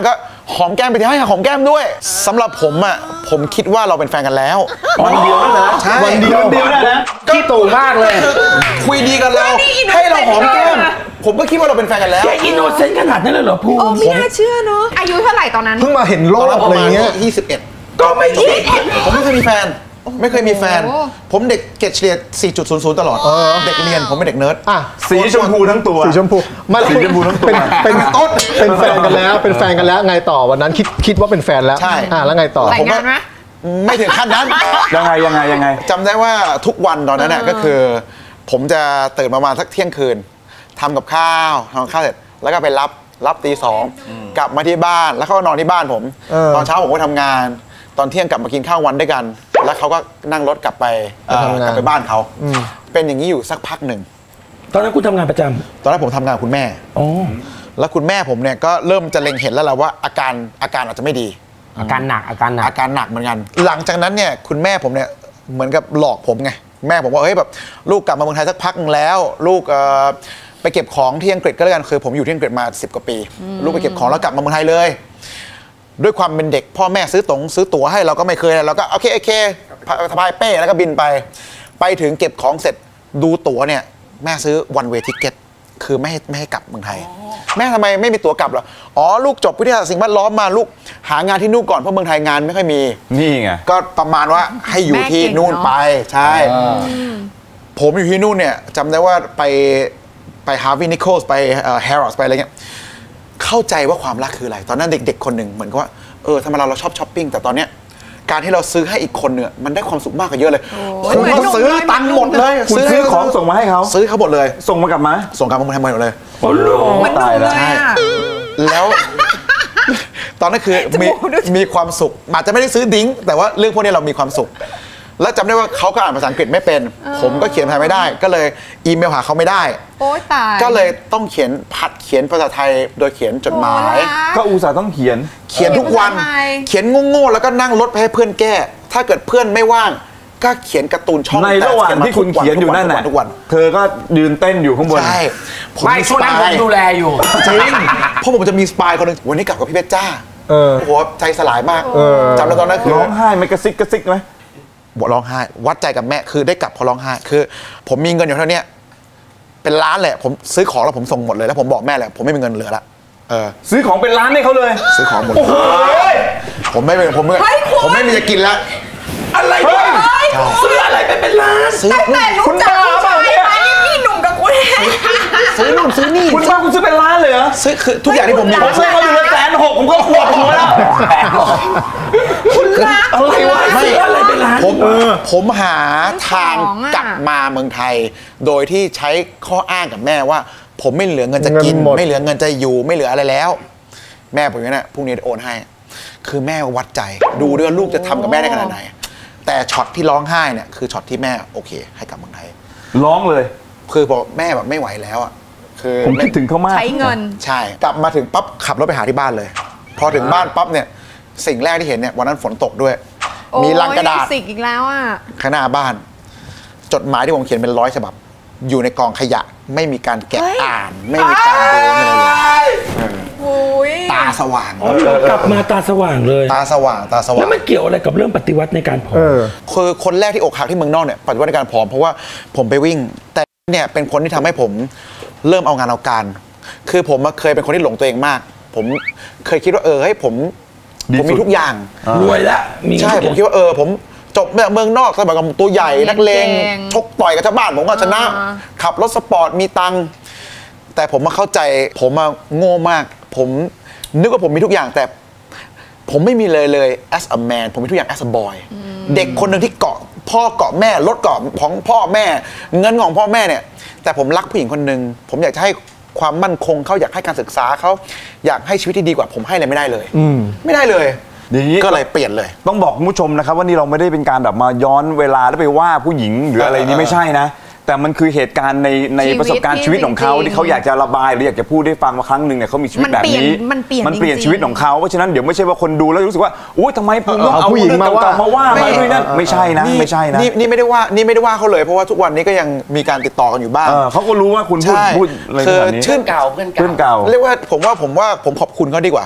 หอมแก้มไปทีให้หอมแก้มด้วยสำหรับผมอ่ะผมคิดว่าเราเป็นแฟนกันแล้ว
วันเดียวนั่นนะ
ใช่
วันเดียวนั่นนะ
ขี้ตู่มากเลย
คุยดีกันเราให้เราหอมแก้มผมก็คิดว่าเราเป็นแฟนกันแล้ว
แกอินโนเซนต์ขนาดนั้นเลยเหรอภูมิ
โอ้ไม่น่าเชื่อเนาะอายุเท่าไหร่ตอนนั้น
เพิ่งมาเห็นโล
ตอน
ก
นั้นป
อะไร
ระมาณ
เงี้ย
21
ก็ไม่ดี
ผมไม่เคยมีแฟนไม่เคยมีแฟน
โอ้
ผมเด็กเกรดเฉลี่ย 4.00 ตลอดเด็กเรียนผมเป็นเด็กเนิร์ด
อ่ะ
สีชมพูทั้งตัว
สีชมพูไม่
สีชมพูทั้งตัว
เป็นต้นเป็นแฟนกันแล้วเป็นแฟนกันแล้วไงต่อวันนั้นคิดว่าเป็นแฟนแล้ว
ใช่
แล้วไงต่อ
แต่งงานไหม
ไม่ถึงขั้นนั้น
ยังไง
จำได้ว่าทุกวันตอนนั้นน่ะก็คือ ผมจะตื่นประมาณสักเที่ยงคืนทำกับข้าวเสร็จแล้วก็ไปรับตี 2กลับมาที่บ้านแล้วเขาก็นอนที่บ้านผม ตอนเช้าผมก็ทำงานตอนเที่ยงกลับมากินข้าววันด้วยกัน แล้วเขาก็นั่งรถกลับไปบ้านเขาเป็นอย่างนี้อยู่สักพักหนึ่ง
ตอนนั้นคุณทำงานประจ
ตอนนั้นผมทำงานกับคุณแม่
ำอ๋อ
แล้วคุณแม่ผมเนี่ยก็เริ่มจะเล็งเห็นแล้วแหละว่าอาการอาจจะไม่ดี
อาการหนัก
อาการหนักเหมือนกัน หลังจากนั้นเนี่ยคุณแม่ผมเนี่ยเหมือนกับหลอกผมไงแม่ผมว่าเฮ้ยแบบลูกกลับมาเมืองไทยสักพักนึงแล้ว ลูกไปเก็บของที่อังกฤษก็แล้วกันคือผมอยู่ที่อังกฤษมา10 กว่าปี ลูกไปเก็บของแล้วกลับมาเมืองไทยเลย ด้วยความเป็นเด็กพ่อแม่ซื้อตั๋วให้เราก็ไม่เคยเราก็โอเคสะพายเป้แล้วก็บินไปถึงเก็บของเสร็จดูตั๋วเนี่ยแม่ซื้อ one way ticket คือไม่ให้กลับเมืองไทย แม่ทำไมไม่มีตั๋วกลับเหรออ๋อลูกจบวิทยาศาสตร์สิ่งแวดล้อมมาลูกหางานที่นู่นก่อนเพราะเมืองไทยงานไม่ค่อยมี
นี่ไง
ก็ประมาณว่าให้อยู่ที่นู่นไปใช่ผมอยู่ที่นู่นเนี่ยจำได้ว่าไปฮาร์วีย์นิโคลส์ไปแฮร์รอสไปอะไรเงี้ยเข้าใจว่าความรักคืออะไรตอนนั้นเด็กๆคนหนึ่งเหมือนกับว่าทำไมเราชอบช้อปปิ้งแต่ตอนเนี้ยการที่เราซื้อให้อีกคนเนี่ยมันได้ความสุขมากกว่าเยอะเลยผมก็ซื้อตังค์หมดเลย
คุณซื้อของส่งมาให้เขา
ซื้อเขาหมดเลย
ส่งมากลับมา
ส่งกลับมาเมืองไทยหมดเลย
โอ้โห
มันดุเลยอ่ะ
แล้ว ตอนนั้นคือมีความสุขอาจจะไม่ได้ซื้อดิ้งแต่ว่าเรื่องพวกนี้เรามีความสุข แล้วจำได้ว่าเขาก็อ่านภาษาอังกฤษไม่เป็น ผมก็เขียนภาษาไม่ได้ ก็เลยอีเมลหาเขาไม่ได้
โอ๊ยตาย
ก็เลยต้องเขียนภาษาไทยโดยเขียนจดหมาย
ก็อุตส่าห์ต้องเขียน
เขียนทุกวัน เขียนโง่ๆแล้วก็นั่งรถไปให้เพื่อนแก้ ถ้าเกิดเพื่อนไม่ว่างก็เขียนการ์ตูนช่อง
ในระหว่างที่คุณเขียนอยู่นั่นน่ะ
ทุกวัน
เธอก็ยืนเต้นอยู่ข้างบน
ใช่ผม
ไม่
มี
ช่วงนั้นผมดูแลอยู่
จริงเพราะผมจะมีสปายคนหนึงวันนี้กลับกับพี่เพชรจ้าโอ้โหใจสลายมากจำได้ตอนนั้นคือ
ร้องไห้ไหมกระซิกไหม
บอกร้องไห้วัดใจกับแม่คือได้กลับพอร้องไห้คือผมมีเงินอยู่เท่านี้เป็นล้านแหละผมซื้อของแล้วผมส่งหมดเลยแล้วผมบอกแม่แหละผมไม่มีเงินเหลือละ
ซื้อของเป็นล้านให้เขาเลย
ซื้อของหมดผมไม่มีจะกินละ
อะไรเนี่ยซื้ออะไรไปเป็นล้าน
ซื้อ
แต่รู้จักผู้ชายมานี่หนุ่มกับคุณ
ซื้อนู่นซื้อนี่
คุณบ้าคุณซื้อเป็นล้านเลยเหรอ
ซื้อคือทุกอย่างที่ผมมี
ผมซื้อเขาอยู่ละ160,000ผมก็ปวดหัวแล้ว
คุณรัก
อะไรวะซื้ออะไรไปล้าน
ผมหาทางกลับมาเมืองไทย โดยที่ใช้ข้ออ้างกับแม่ว่า ผมไม่เหลือเงินจะกิน
เงินหมด
ไม่เหลือเงินจะอยู่ไม่เหลืออะไรแล้ว แม่ผมเนี่ยพรุ่งนี้โอนให้ คือแม่วัดใจดูด้วยว่าลูกจะทำกับแม่ได้ขนาดไหนแต่ช็อตที่ร้องไห้เนี่ยคือช็อตที่แม่โอเคให้กลับเมืองไทย
ร้องเลย
คือบอกแม่แบบไม่ไหวแล้วอ่ะคือ
ผมคิดถึงเขามาก
ใช้เงิน
ใช่กลับมาถึงปั๊บขับรถไปหาที่บ้านเลย พอถึงบ้านปั๊บเนี่ยสิ่งแรกที่เห็นเนี่ยวันนั้นฝนตกด้วย มีลังกระดาษ
สิกอีกแล้วอ่ะ
ข้างหน้าบ้าน จดหมายที่ผมเขียนเป็น100 ฉบับ อยู่ในกองขยะไม่มีการแกะอ่าน ไม่มีการดูไม่อะไรเลยตาสว่าง
อ๋อกลับมาตาสว่างเลย
ตาสว่างตาส
แล้
ว่าว ง
มันเกี่ยวอะไรกับเรื่องปฏิวัติในการผอม
คือคนแรกที่อกหักที่เมืองนอกเนี่ยปฏิวัติในการผอมเพราะว่าผมไปวิ่ง แต่เนี่ยเป็นคนที่ทำให้ผมเริ่มเอางานเอาการ คือผมเคยเป็นคนที่หลงตัวเองมาก ผมเคยคิดว่าให้ผมมีทุกอย่าง
รวยละมี
ใช่ผมคิดว่าผมจบเมืองนอกสมัยกับตัวใหญ่นักเลงชกต่อยกับชาวบ้านผมก็ชนะขับรถสปอร์ตมีตังค์แต่ผมมาเข้าใจผมมาโง่มากผมนึกว่าผมมีทุกอย่างแต่ผมไม่มีเลย as a man ผมมีทุกอย่าง as a boy เด็กคนหนึ่งที่เกาะพ่อเกาะแม่รถเกาะของพ่อแม่เงินของพ่อแม่เนี่ยแต่ผมรักผู้หญิงคนหนึ่งผมอยากจะให้ความมั่นคงเขาอยากให้การศึกษาเขาอยากให้ชีวิตที่ดีกว่าผมให้อะไรไม่ได้เลยไม่ได้เลย
อย่างนี้
ก็เลยเปลี่ยนเลย
ต้องบอกคุณผู้ชมนะครับว่านี่เราไม่ได้เป็นการแบบมาย้อนเวลาแล้วไปว่าผู้หญิงหรืออะไรนี้ไม่ใช่นะแต่มันคือเหตุการณ์ในประสบการณ์ชีวิตของเขาที่เขาอยากจะระบายหรืออยากจะพูดให้ฟังว่าครั้งหนึ่งเนี่ยเขามีชีวิตแบบนี้มันเปลี่ยนชีวิตของเขาเพราะฉะนั้นเดี๋ยวไม่ใช่ว่าคนดูแล้วรู้สึกว่าอุ้ยทำไมผมต้องเอาผู้หญิงมาว่ามาด้วยนั่นไม่ใช่นะไม่ใช่นะ
นี่ไม่ได้ว่าเขาเลยเพราะว่าทุกวันนี้ก็ยังมีการติดต่อกันอยู่บ้าง
เขาก็รู้ว่าคุณพูดอะไรแบบนี้
ชื่นเก่าเรียกว่าผมขอบคุณเขาดีกว่า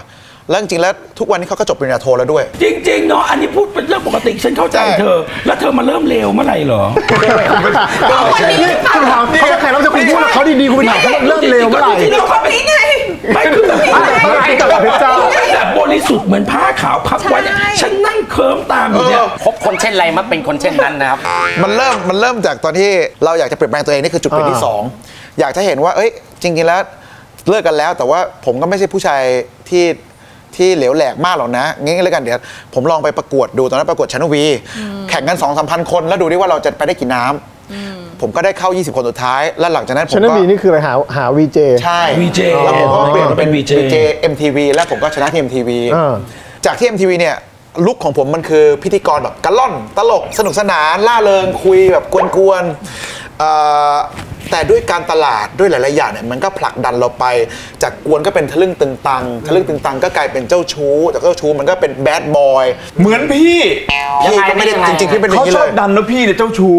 แล้วจริงๆแล้วทุกวันนี้เขาก็จบปริญญาโทแล้วด้วย
จริงๆเนาะอันนี้พูดเป็นเรื่องปกติฉันเข้าใจเธอแล้วเธอมาเริ่มเลวเมื่อไหร่เหรอ
นี่คุณถามเขาจะใครรับจะคุณพูดเขาดีๆคุณไปถามเขาเริ่มเลวเมื่อไหร่
คนนี้ไง
ไม่คือแบบบริสุทธิ์เหมือนผ้าขาวพับไว้ฉันนั่งเคิร์มตามอยู่เนี่ย
พบคนเช่นไรมักเป็นคนเช่นนั้นนะครับ
มันเริ่มจากตอนที่เราอยากจะเปลี่ยนแปลงตัวเองนี่คือจุดเปลี่ยนที่2อยากจะเห็นว่าจริงๆแล้วเลิกกันแล้วแต่ว่าผมก็ไม่ใช่ผู้ชายที่เหลวแหลกมากหรอกนะงั้นเลยกันเดี๋ยวผมลองไปประกวดดูตอนนั้นประกวดชนวีแข่งกัน 2-3 พันคนแล้วดูดิว่าเราจะไปได้กี่น้ำผมก็ได้เข้า20คนสุดท้ายแล้วหลังจากนั้นผมก็
ชนวีนี่คืออะไรหา VJ
ใช่
VJ
แล้วผมก็เปลี่ยนเป็น VJ MTV แล้วผมก็ชนะที่ MTV จากที่ MTV เนี่ยลุคของผมมันคือพิธีกรแบบกะล่อนตลกสนุกสนานล่าเริงคุยแบบกวนๆแต่ด้วยการตลาดด้วยหลายๆอย่างเนี่ยมันก็ผลักดันเราไปจากกวนก็เป็นทะลึ่งตึงตังทะลึ่งตึงตังก็กลายเป็นเจ้าชู้จากเจ้าชู้มันก็เป็นแบดบอย
เหมือนพี่
ก็ไม่ได้จริงๆพี่เป็นอย่างนี้เลย
เขาชอบดันแล้วพี่เนี่ยเจ้าชู้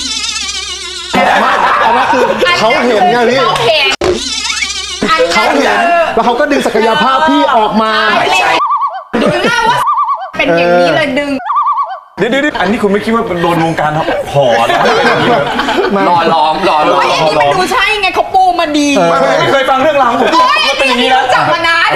เอามาคือเขาเห็นไงพี่เขาเห็นแล้วเขาก็ดึงศักยภาพพี่ออกมา
ดูหน้าว่าเป็นอย่างนี้เลยดึง
เดี๋ยวอันนี้คุณไม่คิดว่าเป็นโดนวงการหอนะ
หล่อล้อม
มันดูใช่ไงเขาปูมาดี
ไม่เคยฟังเรื่องราวผมเป็นอย่างนี้นะ
รู้จักมานาน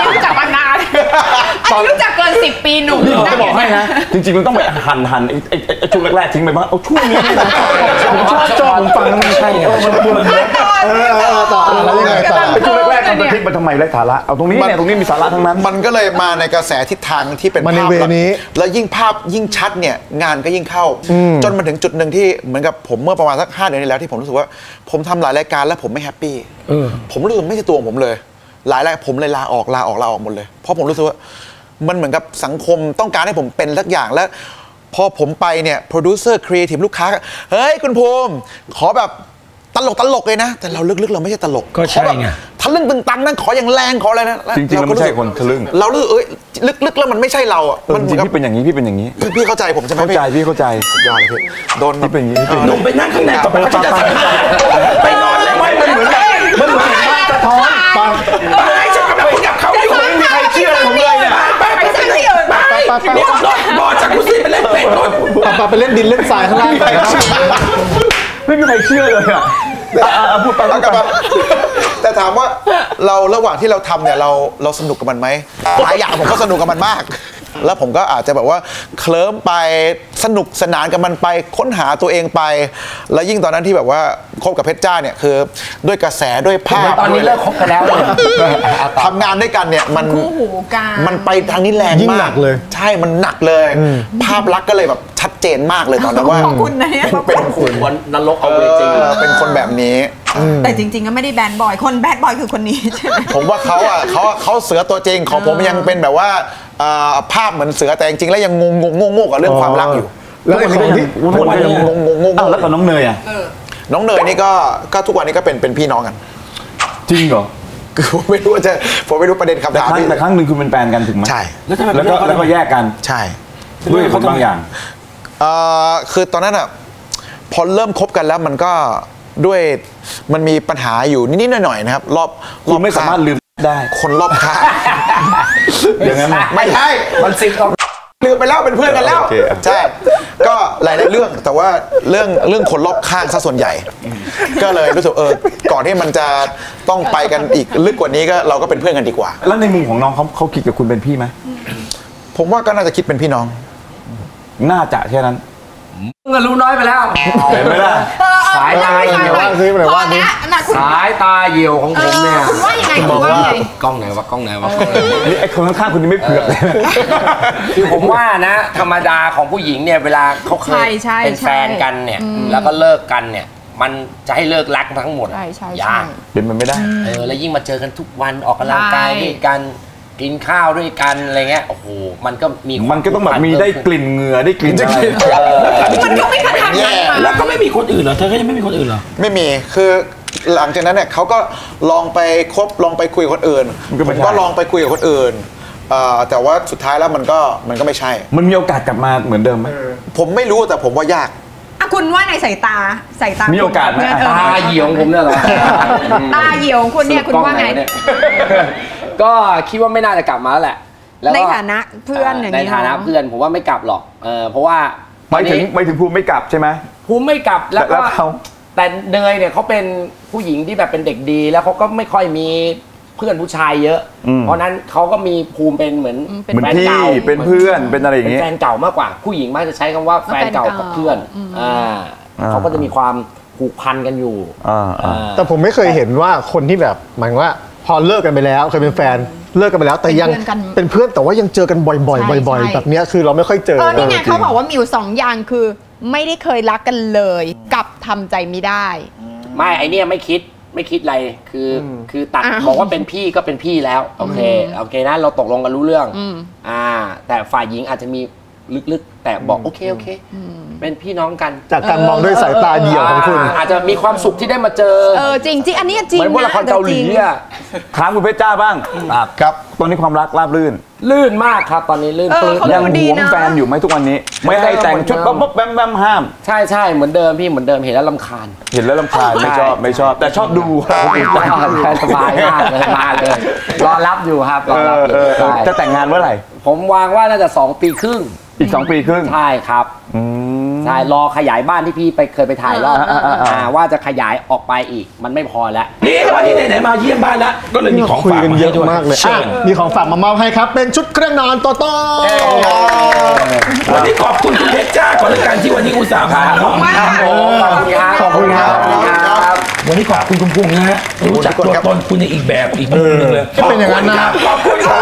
รู้จักเกิน10 ปีหนุ่ม
จะบอกให้นะจริงๆมันต้องไปหั่นไอ้ช่วงแรกๆทิ้งไปบ้างเอาช่วงนี้นะผมชอบฟังไม่ใช่ไงมันควรต่อแล้วยังไงต่อไอ้ช่วงแรกๆทำเป็นคลิปมาทำไมไร้สาระเอาตรงนี้เนี่ยตรงนี้มีสาระทั้งนั้น
มันก็เลยมาในกระแสทิศทางที่เป็นภาพนี้แล้วยิ่งภาพยิ่งชัดเนี่ยงานก็ยิ่งเข้าจนมาถึงจุดหนึ่งที่เหมือนกับผมเมื่อประมาณสัก5 เดือนที่แล้วที่ผมรู้สึกว่าผมทำหลายรายการแล้วผมไม่แฮปปี้ผมรู้สึกไม่ใช่ตัวผมเลยหลายรายผมเลยลาออกหมดเลยเพราะผมรู้สึกว่ามันเหมือนกับสังคมต้องการให้ผมเป็นสักอย่างแล้วพอผมไปเนี่ยโปรดิวเซอร์ครีเอทีฟลูกค้าเฮ้ยคุณภูมิขอแบบตลกเลยนะแต่เราลึกๆเราไม่ใช่ตลก
ก็ใช่ไง
ทะลึ่งตึงตังนั่นขออย่างแรงขออะไรนะ
จริงๆเราไม่ใช่คนทะลึ่ง
เราลึกๆแล้วมันไม่ใช่เราอ่ะ
มันพี่เป็นอย่างนี้
พี่เข้าใจผมใช่ไหม
เข้าใจพี่เข้าใจ
สุดยอดเลยพี่โดน
พี่เป็นอย่างนี้
หนุ่มไปนั่งข้างในต่อไปไปนอนเลย
มันเหมือนบ้านสะท้อน
ไปฉันกำลังคุยกับเขาอยู่
ไม่มีใครเชื่อผมเลยเนี่ย
ไปที่อื่นไปรอจากกุฏิไปเล่นเป็ด
ไปเล่นดินเล่นทรายข้างล่าง
ไม่มีใครเชื่อเลยอ่ะพูดไปแล้วกัน
แต่ถามว่าเราระหว่างที่เราทำเนี่ยเราสนุกกับมันไหมหลายอย่างผมก็สนุกกับมันมากแล้วผมก็อาจจะแบบว่าเคลิ้มไปสนุกสนานกับมันไปค้นหาตัวเองไปแล้วยิ่งตอนนั้นที่แบบว่าคบกับเพชรจ้าเนี่ยคือด้วยกระแสด้วยภาพ
ตอนนี้เลิกคบกันแล้ว
ทำงานด้วยกันเนี่ยมันไปทางนี้แรงมาก
เลย
ใช่มันหนักเลยภาพลักษณ์ก็เลยแบบชัดเจนมากเลยตอนนั้นว่า
คุณนะ
เป็นคนนรกเอาจริง
เป็นคนแบบนี้
แต่จริงๆก็ไม่ได้แบดบอยคนแบดบอยคือคนนี้ใช่ไหม
ผมว่าเขาเสือตัวจริงของผมยังเป็นแบบว่าภาพเหมือนเสือแต่จริงๆแล้วยังงงกับเรื่องความรักอยู่
แล้วในของที่
ทุกวันยังงงแล้วกับน้องเนยอ่ะ
น้องเนยนี่ก็ทุกวันนี้ก็เป็นพี่น้องกัน
จริงเหรอ
ผมไม่รู้ประเด็นคำถาม
แต่ครั้งหนึ่งคุณเป็นแฟนกันถูกไหม
ใช่
แล้วก็แยกกัน
ใช่
ด้วยเขาบางอย่าง
คือตอนนั้นอ่ะพอเริ่มคบกันแล้วมันก็ด้วยมันมีปัญหาอยู่นิดๆหน่อยๆนะครับรอบ
ไม่สามารถลืมได้
คนรอบข้าง
อย่างนั้น
ไม่ใช่
มันซิง
ลืมไปแล้วเป็นเพื่อนกันแล้วใช่ก็หลายๆเรื่องแต่ว่าเรื่องคนรอบข้างซะส่วนใหญ่ก็เลยรู้สึกก่อนที่มันจะต้องไปกันอีกลึกกว่านี้ก็เราก็เป็นเพื่อนกันดีกว่า
แล้วในมุมของน้องเขาคิดกับคุณเป็นพี่ไหม
ผมว่าก็น่าจะคิดเป็นพี่น้อง
น่าจะแค่นั้น
เงินรู้น้อยไปแล้ว
เห็นไหมล่ะ
สายตาเหี่ยวสายตาเหี่ยวของผมเนี่ย
คุณว่ายังไงคุณว่าไง
กล้องไหนวะ
ไอ้คนข้างๆคุณนี่ไม่เผือกเลย
คือผมว่านะธรรมดาของผู้หญิงเนี่ยเวลาเขาเคยเป็นแฟนกันเนี่ยแล้วก็เลิกกันเนี่ยมันจะให้เลิกรักทั้งหมดยาก
เป็นมันไม่ได้
แล้วยิ่งมาเจอกันทุกวันออกกำลังกายด้วยกันกินข้าวด้วยกันอะไรเงี้ยโอ้โหมันก็
ต้องแบบมีได้กลิ่นเหงื่อได้กลิ่นอะไร
มันก็ไม่ขนาดนั้น
แล้วก็ไม่มีคนอื่นเหรอเธอก็ยังไม่มีคนอื่นเหรอ
ไม่มีคือหลังจากนั้นเนี่ยเขาก็ลองไปคบลองไปคุยกับคนอื่นผมก็ลองไปคุยกับคนอื่นแต่ว่าสุดท้ายแล้วมันก็ไม่ใช่
มันมีโอกาสกลับมาเหมือนเดิมไหม
ผมไม่รู้แต่ผมว่ายาก
คุณว่าในสายตา
มีโอกาสไหม
ตาเหี่ยวผมเนี่ยเหรอ
ตาเหี่ยวคุณเนี่ยคุณว่าไง
ก็คิดว่าไม่น่าจะกลับมาแล้วแหละ
ในฐานะเพื่อนอย่างนี้
ในฐานะเพื่อนผมว่าไม่กลับหรอกเพราะว่า
ไม่ถึงภูมิไม่กลับใช่ไหม
ภูมิไม่กลับแล้วก็แต่เนยเนี่ยเขาเป็นผู้หญิงที่แบบเป็นเด็กดีแล้วเขาก็ไม่ค่อยมีเพื่อนผู้ชายเยอะเพราะนั้นเขาก็มีภูมิเป็นเหมือน
แฟนเก่าเป็นเพื่อนเป็นอะไรอย่างเงี้ย
แฟนเก่ามากกว่าผู้หญิงมักจะใช้คำว่าแฟนเก่ากับเพื่อนเขาก็จะมีความผูกพันกันอยู่
แต่ผมไม่เคยเห็นว่าคนที่แบบหมายว่าพอเลิกกันไปแล้วเคยเป็นแฟนเลิกกันไปแล้วแต่ยังเป็นเพื่อนแต่ว่ายังเจอกันบ่อยๆแบบนี้คือเราไม่ค่อยเจอ
นี่ไงเขาบอกว่ามีอยู่2 อย่างคือไม่ได้เคยรักกันเลยกับทำใจไม่ได้
ไม่ไอเนี่ยไม่คิดอะไรคือตัดบอกว่าเป็นพี่ก็เป็นพี่แล้วโอเคนะเราตกลงกันรู้เรื่องแต่ฝ่ายหญิงอาจจะมีลึกๆแต่บอกโอเคเป็นพี่น้องกัน
จากการมองด้วยสายตาเดียวของคุณ
อาจจะมีความสุขที่ได้มาเจอ
จริงอันนี้จริง
เหมือนพวกละครเกาหลี
ถามคุณเพชรจ้าบ้างครับตอนนี้ความรักราบรื่น
มากครับตอนนี้ลื่นปลื้ม
ยังหวงแฟนอยู่ไหมทุกวันนี้ไม่ให้แต่งชุดบ๊อบแบมห้าม
ใช่เหมือนเดิมพี่เหมือนเดิมเห็นแล้วรำคาญ
ไม่ชอบแต่ชอบดู
สบายมากเลยมาเลยรอรับอยู่ครับรอรับ
จะแต่งงานเมื่อไหร่
ผมวางว่าน่าจะ2 ปีครึ่ง
อีก2 ปีครึ่ง
ใช่ครับใช่รอขยายบ้านที่พี่เคยไปถ่ายรอบว่าจะขยายออกไปอีกมันไม่พอแล้ว
นี่วันนี้ไหนมาเยี่ยมบ้านแล้วก็เลยมีของฝาก
กันเยอะมากเลยมีของฝากมามอบให้ครับเป็นชุดเครื่องนอนโตโต้
วันนี้ขอบคุณคุณเพชรจ้าก่อนในการที่วันนี้อุตส่าห์มาขอบคุณครับวันนี้ขอบคุณคุณพงษ์นะฮะรู้จักตัวตนคุณในอีกแบบอีกมุมนึงเลย
เป็นอย่างนั้นนะ
ขอบคุณครับ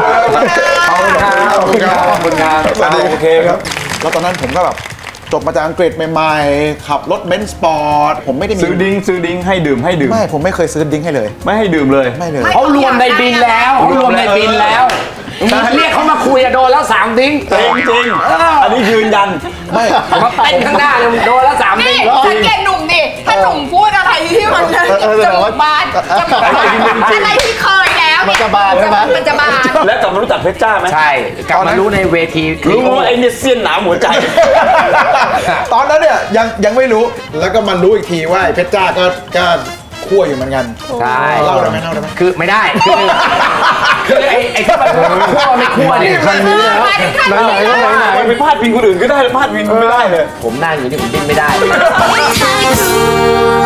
โอเคครับแล้วตอนนั้นผมก็แบบจบมาจากอังกฤษใหม่ๆขับรถเบนซ์สปอร์ตผมไม่ได้มี
ซื้อดิ้งให้ดื่ม
ไม่ผมไม่เคยซื้อดิ้งให้เลย
ไม่ให้ดื่มเลย
ไม่เลย
เขารวมในบินแล้วเรียกเขามาคุยโดนแล้ว3 ดิ้ง
จริงอันนี้ยืนยัน
ไม่
มาเต้นข้างหน้าเลยโดนแล้ว3 ดิ้ง
สังเกตหนุ่มดิถ้าหนุ่มพูดอะไรที่มันจะบานอะไรที่เคยแล้ว
มันจะบานใช่ไหม
มันจะบาน
แล้วกลับมารู้จักเพชรจ้าไหม
ใช่กลับมารู้ในเวที
รู้ว่าไอ้เนี่ยเสี้ยนหนามหัวใจ
ตอนนั้นเนี่ยยังไม่รู้แล้วก็มารู้อีกทีว่าเพชรจ้าก็คั่วอยู่เหมือนกัน
ใช่
เล่าได้ไหม
คือไม่ได้คือไอ้ที่มันคั่วไม่คั่วเนี่ย
คันนี้ไหน
ไปพาดพิงคนอื่นก็ได้พาดพิงไม่ได้เลย
ผมนั่งอยู่นี่ผมดิ้นไม่ได้